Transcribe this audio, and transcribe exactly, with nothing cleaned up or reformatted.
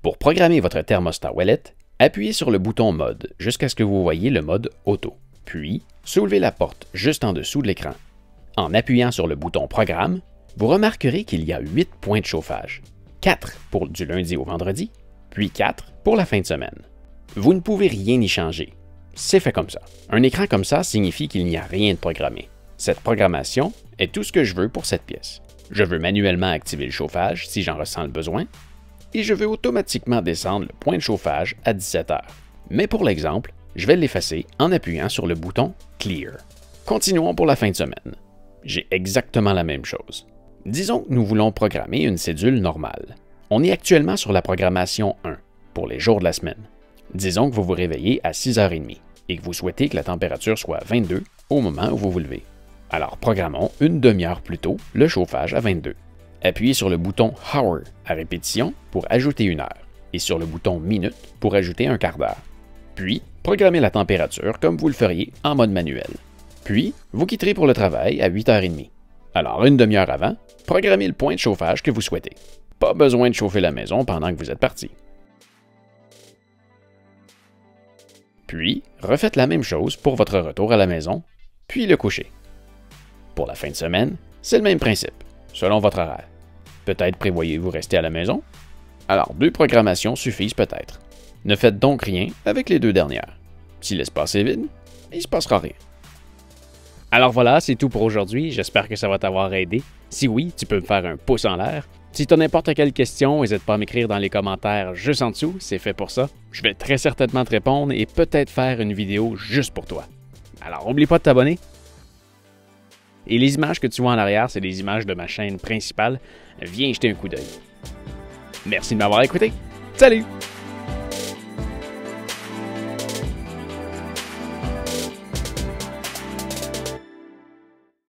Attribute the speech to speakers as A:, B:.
A: Pour programmer votre thermostat Ouellet, appuyez sur le bouton Mode jusqu'à ce que vous voyez le mode Auto. Puis, soulevez la porte juste en dessous de l'écran. En appuyant sur le bouton Programme, vous remarquerez qu'il y a huit points de chauffage. quatre pour du lundi au vendredi, puis quatre pour la fin de semaine. Vous ne pouvez rien y changer. C'est fait comme ça. Un écran comme ça signifie qu'il n'y a rien de programmé. Cette programmation est tout ce que je veux pour cette pièce. Je veux manuellement activer le chauffage si j'en ressens le besoin, et je veux automatiquement descendre le point de chauffage à dix-sept heures. Mais pour l'exemple, je vais l'effacer en appuyant sur le bouton Clear. Continuons pour la fin de semaine. J'ai exactement la même chose. Disons que nous voulons programmer une cédule normale. On est actuellement sur la programmation un pour les jours de la semaine. Disons que vous vous réveillez à six heures trente et que vous souhaitez que la température soit vingt-deux au moment où vous vous levez. Alors programmons une demi-heure plus tôt le chauffage à vingt-deux. Appuyez sur le bouton Hour à répétition pour ajouter une heure et sur le bouton Minute pour ajouter un quart d'heure. Puis, programmez la température comme vous le feriez en mode manuel. Puis, vous quitterez pour le travail à huit heures trente. Alors, une demi-heure avant, programmez le point de chauffage que vous souhaitez. Pas besoin de chauffer la maison pendant que vous êtes parti. Puis, refaites la même chose pour votre retour à la maison, puis le coucher. Pour la fin de semaine, c'est le même principe, selon votre horaire. Peut-être prévoyez-vous rester à la maison? Alors, deux programmations suffisent peut-être. Ne faites donc rien avec les deux dernières. Si l'espace est vide, il ne se passera rien.
B: Alors voilà, c'est tout pour aujourd'hui. J'espère que ça va t'avoir aidé. Si oui, tu peux me faire un pouce en l'air. Si tu as n'importe quelle question, n'hésite pas à m'écrire dans les commentaires juste en dessous, c'est fait pour ça. Je vais très certainement te répondre et peut-être faire une vidéo juste pour toi. Alors, n'oublie pas de t'abonner. Et les images que tu vois en arrière, c'est des images de ma chaîne principale. Viens jeter un coup d'œil. Merci de m'avoir écouté. Salut!